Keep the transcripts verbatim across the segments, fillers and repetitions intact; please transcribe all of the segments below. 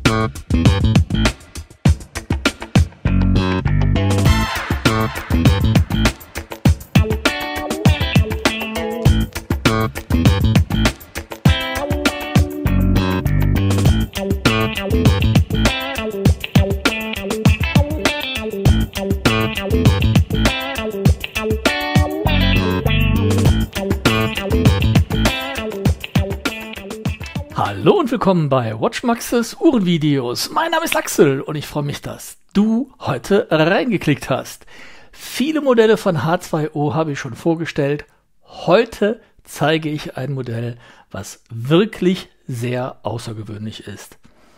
Hallo und willkommen bei WatchMaxes Uhrenvideos. Mein Name ist Axel und ich freue mich, dass du heute reingeklickt hast. Viele Modelle von H zwei O habe ich schon vorgestellt. Heute zeige ich ein Modell, was wirklich sehr außergewöhnlich ist.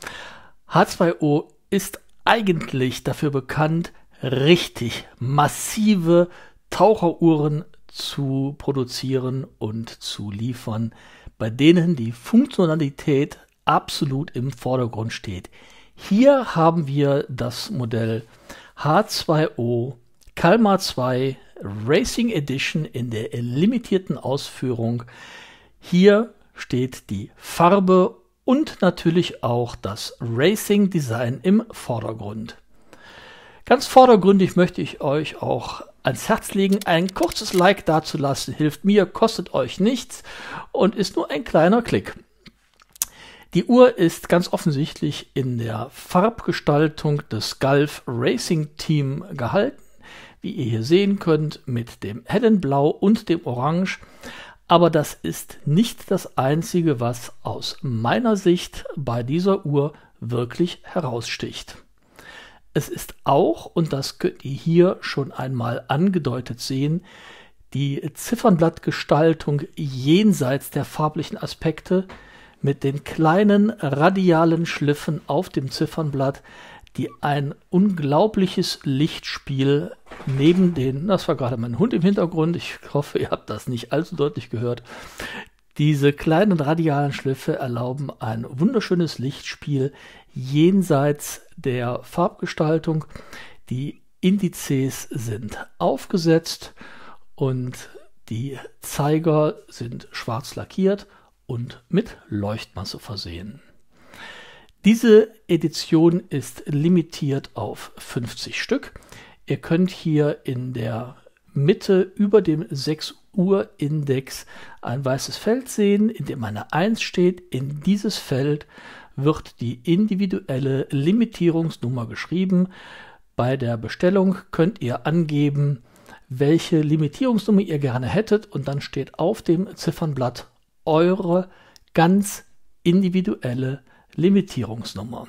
H zwei O ist eigentlich dafür bekannt, richtig massive Taucheruhren zu produzieren und zu liefern, bei denen die Funktionalität absolut im Vordergrund steht. Hier haben wir das Modell H zwei O Kalmar zwei Racing Edition in der limitierten Ausführung. Hier steht die Farbe und natürlich auch das Racing Design im Vordergrund. Ganz vordergründig möchte ich euch auch ans Herz legen, ein kurzes Like dazulassen, hilft mir, kostet euch nichts und ist nur ein kleiner Klick. Die Uhr ist ganz offensichtlich in der Farbgestaltung des Gulf Racing Team gehalten, wie ihr hier sehen könnt, mit dem hellen Blau und dem Orange. Aber das ist nicht das Einzige, was aus meiner Sicht bei dieser Uhr wirklich heraussticht. Es ist auch, und das könnt ihr hier schon einmal angedeutet sehen, die Ziffernblattgestaltung jenseits der farblichen Aspekte mit den kleinen radialen Schliffen auf dem Ziffernblatt, die ein unglaubliches Lichtspiel neben den, das war gerade mein Hund im Hintergrund, ich hoffe, ihr habt das nicht allzu deutlich gehört, diese kleinen radialen Schliffe erlauben ein wunderschönes Lichtspiel jenseits der Farbgestaltung. Die Indizes sind aufgesetzt und die Zeiger sind schwarz lackiert und mit Leuchtmasse versehen. Diese Edition ist limitiert auf fünfzig Stück. Ihr könnt hier in der Mitte über dem sechs Uhr Index ein weißes Feld sehen, in dem eine eins steht. In dieses Feld wird die individuelle Limitierungsnummer geschrieben. Bei der Bestellung könnt ihr angeben, welche Limitierungsnummer ihr gerne hättet, und dann steht auf dem Ziffernblatt eure ganz individuelle Limitierungsnummer.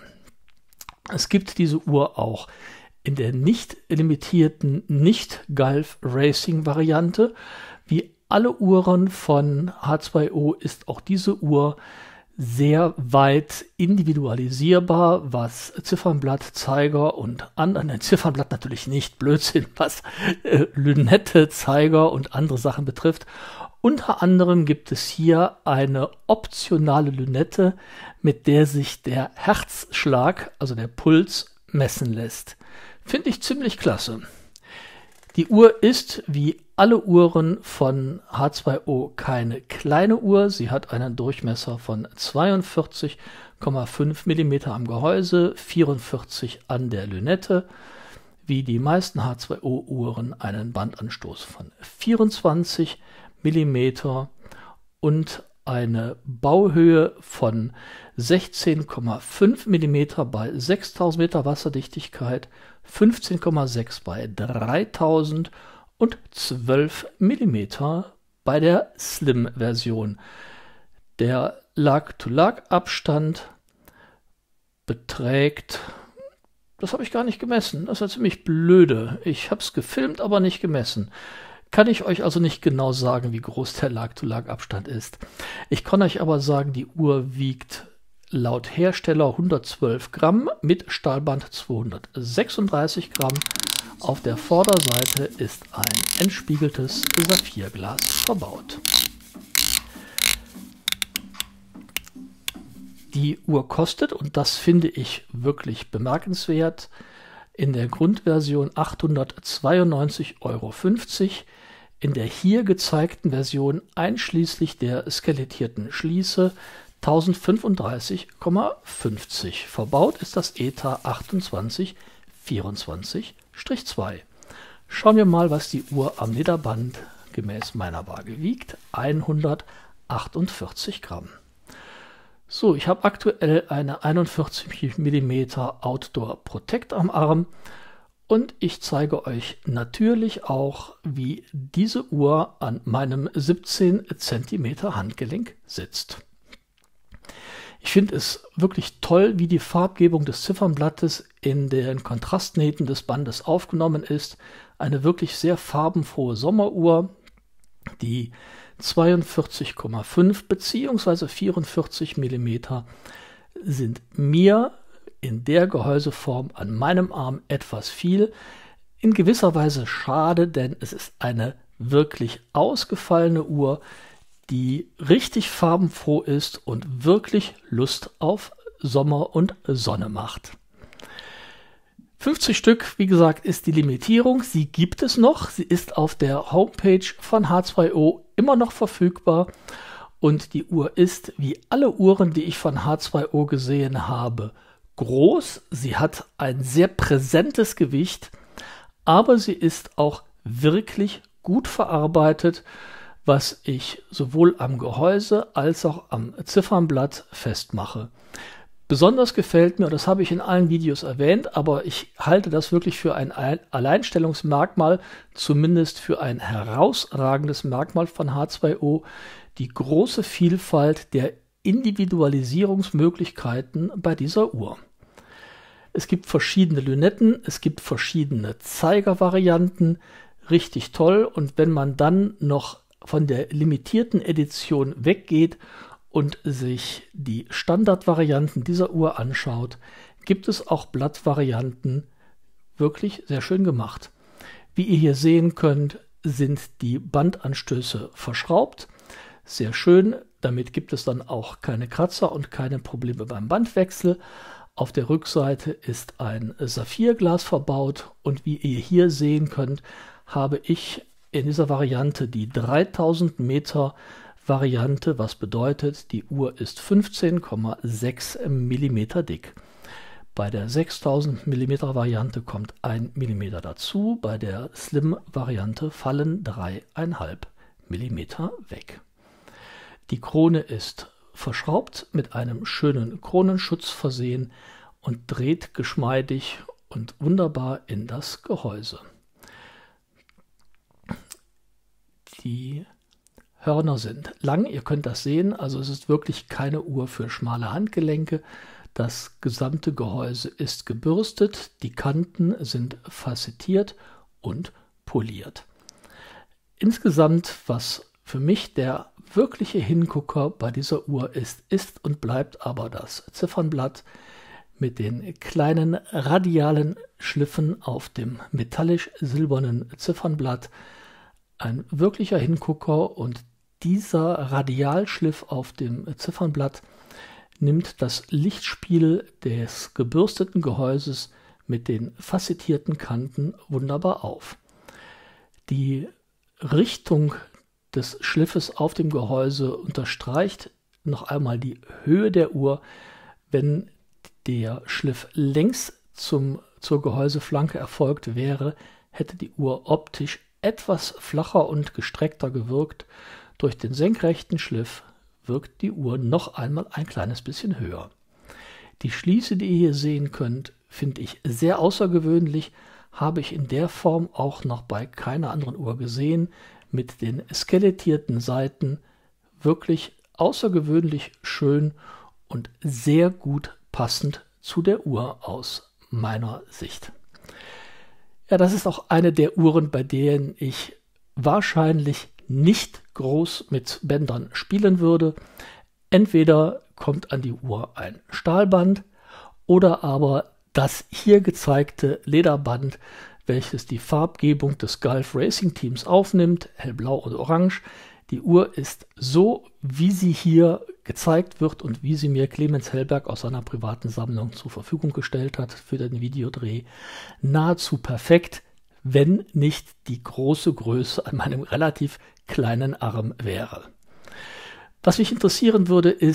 Es gibt diese Uhr auch in der nicht limitierten Nicht-Gulf Racing Variante. Wie alle Uhren von H zwei O ist auch diese Uhr sehr weit individualisierbar, was Ziffernblatt, Zeiger und andere, Ziffernblatt natürlich nicht, Blödsinn, was äh, Lünette, Zeiger und andere Sachen betrifft. Unter anderem gibt es hier eine optionale Lünette, mit der sich der Herzschlag, also der Puls, messen lässt. Finde ich ziemlich klasse. Die Uhr ist, wie alle Uhren von H zwei O, keine kleine Uhr. Sie hat einen Durchmesser von zweiundvierzig Komma fünf Millimeter am Gehäuse, vierundvierzig an der Lünette. Wie die meisten H zwei O Uhren einen Bandanstoß von vierundzwanzig Millimeter und eine Bauhöhe von sechzehn Komma fünf Millimeter bei sechstausend Meter Wasserdichtigkeit, fünfzehn Komma sechs bei dreitausend und zwölf Millimeter bei der Slim-Version. Der Lag-to-Lag-Abstand beträgt, das habe ich gar nicht gemessen, das ist ja ziemlich blöde. Ich habe es gefilmt, aber nicht gemessen. Kann ich euch also nicht genau sagen, wie groß der Lag-to-Lag-Abstand ist. Ich kann euch aber sagen, die Uhr wiegt laut Hersteller hundertzwölf Gramm, mit Stahlband zweihundertsechsunddreißig Gramm. Auf der Vorderseite ist ein entspiegeltes Saphirglas verbaut. Die Uhr kostet, und das finde ich wirklich bemerkenswert, in der Grundversion achthundertzweiundneunzig Euro fünfzig, in der hier gezeigten Version einschließlich der skelettierten Schließe tausendfünfunddreißig Komma fünfzig. Verbaut ist das E T A achtundzwanzig vierundzwanzig zwei. Schauen wir mal, was die Uhr am Lederband gemäß meiner Waage wiegt. hundertachtundvierzig Gramm. So, ich habe aktuell eine einundvierzig Millimeter Outdoor Protect am Arm und ich zeige euch natürlich auch, wie diese Uhr an meinem siebzehn Zentimeter Handgelenk sitzt. Ich finde es wirklich toll, wie die Farbgebung des Ziffernblattes in den Kontrastnähten des Bandes aufgenommen ist. Eine wirklich sehr farbenfrohe Sommeruhr, die zweiundvierzig Komma fünf bzw. vierundvierzig Millimeter sind mir in der Gehäuseform an meinem Arm etwas viel. In gewisser Weise schade, denn es ist eine wirklich ausgefallene Uhr, die richtig farbenfroh ist und wirklich Lust auf Sommer und Sonne macht. fünfzig Stück, wie gesagt, ist die Limitierung. Sie gibt es noch. Sie ist auf der Homepage von H zwei O immer noch verfügbar. Und die Uhr ist, wie alle Uhren, die ich von H zwei O gesehen habe, groß. Sie hat ein sehr präsentes Gewicht, aber sie ist auch wirklich gut verarbeitet, was ich sowohl am Gehäuse als auch am Ziffernblatt festmache. Besonders gefällt mir, und das habe ich in allen Videos erwähnt, aber ich halte das wirklich für ein Alleinstellungsmerkmal, zumindest für ein herausragendes Merkmal von H zwei O, die große Vielfalt der Individualisierungsmöglichkeiten bei dieser Uhr. Es gibt verschiedene Lünetten, es gibt verschiedene Zeigervarianten, richtig toll, und wenn man dann noch von der limitierten Edition weggeht und sich die Standardvarianten dieser Uhr anschaut, gibt es auch Blattvarianten, wirklich sehr schön gemacht. Wie ihr hier sehen könnt, sind die Bandanstöße verschraubt. Sehr schön, damit gibt es dann auch keine Kratzer und keine Probleme beim Bandwechsel. Auf der Rückseite ist ein Saphirglas verbaut und wie ihr hier sehen könnt, habe ich in dieser Variante die dreitausend Meter Variante, was bedeutet, die Uhr ist fünfzehn Komma sechs Millimeter dick. Bei der sechstausend Millimeter Variante kommt ein Millimeter dazu, bei der Slim Variante fallen drei Komma fünf Millimeter weg. Die Krone ist verschraubt, mit einem schönen Kronenschutz versehen und dreht geschmeidig und wunderbar in das Gehäuse. Die Hörner sind lang, ihr könnt das sehen, also es ist wirklich keine Uhr für schmale Handgelenke. Das gesamte Gehäuse ist gebürstet, die Kanten sind facettiert und poliert. Insgesamt, was für mich der wirkliche Hingucker bei dieser Uhr ist, ist und bleibt aber das Ziffernblatt mit den kleinen radialen Schliffen auf dem metallisch-silbernen Ziffernblatt. Ein wirklicher Hingucker, und dieser Radialschliff auf dem Ziffernblatt nimmt das Lichtspiel des gebürsteten Gehäuses mit den facettierten Kanten wunderbar auf. Die Richtung des Schliffes auf dem Gehäuse unterstreicht noch einmal die Höhe der Uhr. Wenn der Schliff längs zum, zur Gehäuseflanke erfolgt wäre, hätte die Uhr optisch etwas flacher und gestreckter gewirkt. Durch den senkrechten Schliff wirkt die Uhr noch einmal ein kleines bisschen höher. Die Schließe, die ihr hier sehen könnt, finde ich sehr außergewöhnlich, habe ich in der Form auch noch bei keiner anderen Uhr gesehen, mit den skelettierten Seiten, wirklich außergewöhnlich schön und sehr gut passend zu der Uhr aus meiner Sicht. Ja, das ist auch eine der Uhren, bei denen ich wahrscheinlich nicht groß mit Bändern spielen würde. Entweder kommt an die Uhr ein Stahlband oder aber das hier gezeigte Lederband, welches die Farbgebung des Gulf Racing Teams aufnimmt, hellblau und orange. Die Uhr ist so, wie sie hier gezeigt wird und wie sie mir Clemens Hellberg aus seiner privaten Sammlung zur Verfügung gestellt hat für den Videodreh, nahezu perfekt, wenn nicht die große Größe an meinem relativ kleinen Arm wäre. Was mich interessieren würde, ist,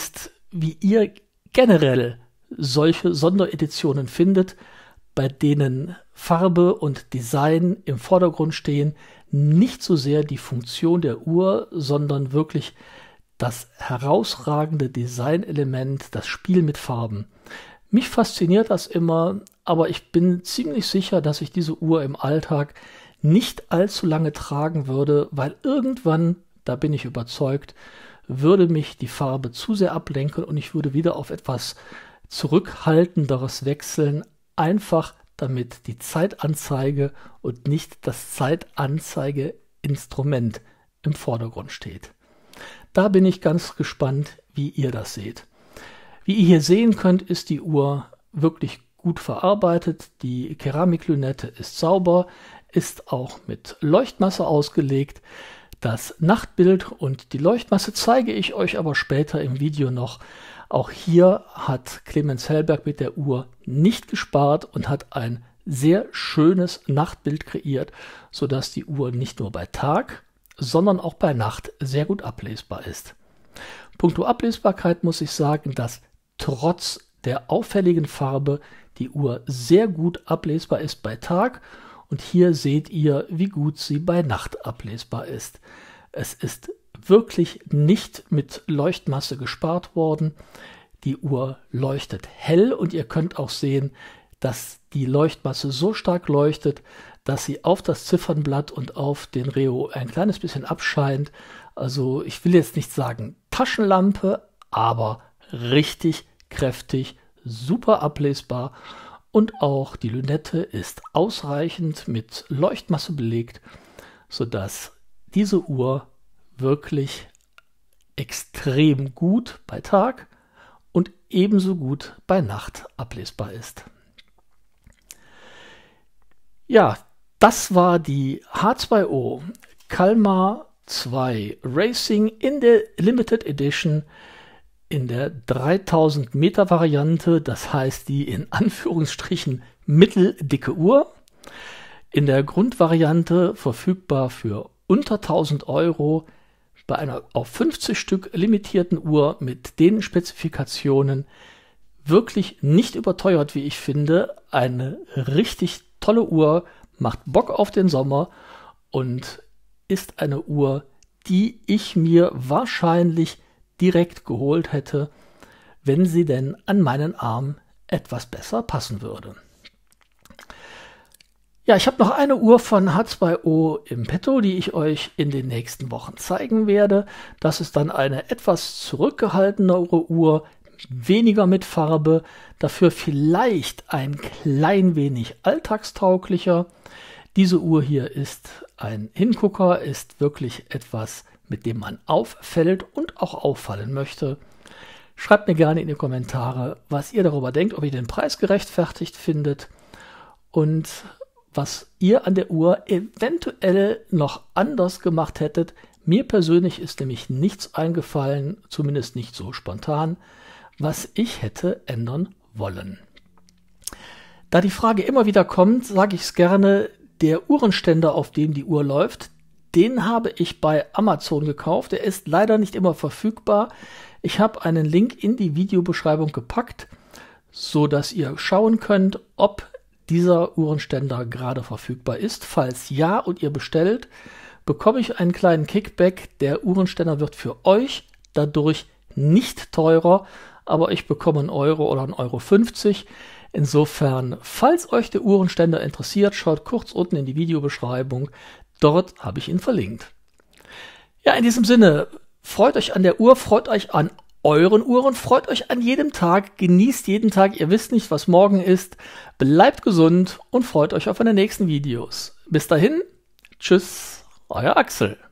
wie ihr generell solche Sondereditionen findet, bei denen Farbe und Design im Vordergrund stehen, nicht so sehr die Funktion der Uhr, sondern wirklich das herausragende Designelement, das Spiel mit Farben. Mich fasziniert das immer, aber ich bin ziemlich sicher, dass ich diese Uhr im Alltag nicht allzu lange tragen würde, weil irgendwann, da bin ich überzeugt, würde mich die Farbe zu sehr ablenken und ich würde wieder auf etwas Zurückhaltenderes wechseln, einfach damit die Zeitanzeige und nicht das Zeitanzeigeinstrument im Vordergrund steht. Da bin ich ganz gespannt, wie ihr das seht. Wie ihr hier sehen könnt, ist die Uhr wirklich gut verarbeitet. Die Keramiklünette ist sauber, ist auch mit Leuchtmasse ausgelegt. Das Nachtbild und die Leuchtmasse zeige ich euch aber später im Video noch. Auch hier hat Clemens Hellberg mit der Uhr nicht gespart und hat ein sehr schönes Nachtbild kreiert, sodass die Uhr nicht nur bei Tag, sondern auch bei Nacht sehr gut ablesbar ist. Punkto Ablesbarkeit muss ich sagen, dass trotz der auffälligen Farbe die Uhr sehr gut ablesbar ist bei Tag und hier seht ihr, wie gut sie bei Nacht ablesbar ist. Es ist wirklich nicht mit Leuchtmasse gespart worden. Die Uhr leuchtet hell und ihr könnt auch sehen, dass die Leuchtmasse so stark leuchtet, dass sie auf das Ziffernblatt und auf den Reo ein kleines bisschen abscheint. Also ich will jetzt nicht sagen Taschenlampe, aber richtig kräftig, super ablesbar und auch die Lünette ist ausreichend mit Leuchtmasse belegt, sodass diese Uhr wirklich extrem gut bei Tag und ebenso gut bei Nacht ablesbar ist. Ja, das war die H zwei O Kalmar zwei Racing in der Limited Edition in der dreitausend Meter Variante, das heißt die in Anführungsstrichen mitteldicke Uhr. In der Grundvariante verfügbar für unter tausend Euro bei einer auf fünfzig Stück limitierten Uhr mit den Spezifikationen, wirklich nicht überteuert, wie ich finde. Eine richtig tolle Uhr, macht Bock auf den Sommer und ist eine Uhr, die ich mir wahrscheinlich direkt geholt hätte, wenn sie denn an meinen Arm etwas besser passen würde. Ja, ich habe noch eine Uhr von H zwei O im Petto, die ich euch in den nächsten Wochen zeigen werde. Das ist dann eine etwas zurückgehaltenere Uhr, weniger mit Farbe, dafür vielleicht ein klein wenig alltagstauglicher. Diese Uhr hier ist ein Hingucker, ist wirklich etwas, mit dem man auffällt und auch auffallen möchte. Schreibt mir gerne in die Kommentare, was ihr darüber denkt, ob ihr den Preis gerechtfertigt findet und was ihr an der Uhr eventuell noch anders gemacht hättet. Mir persönlich ist nämlich nichts eingefallen, zumindest nicht so spontan, was ich hätte ändern wollen. Da die Frage immer wieder kommt, sage ich es gerne, der Uhrenständer, auf dem die Uhr läuft, den habe ich bei Amazon gekauft. Der ist leider nicht immer verfügbar. Ich habe einen Link in die Videobeschreibung gepackt, so dass ihr schauen könnt, ob dieser Uhrenständer gerade verfügbar ist. Falls ja und ihr bestellt, bekomme ich einen kleinen Kickback. Der Uhrenständer wird für euch dadurch nicht teurer, aber ich bekomme einen Euro oder einen Euro fünfzig. Insofern, falls euch der Uhrenständer interessiert, schaut kurz unten in die Videobeschreibung. Dort habe ich ihn verlinkt. Ja, in diesem Sinne, freut euch an der Uhr, freut euch an euren Uhren, freut euch an jedem Tag, genießt jeden Tag, ihr wisst nicht, was morgen ist, bleibt gesund und freut euch auf meine nächsten Videos. Bis dahin, tschüss, euer Axel.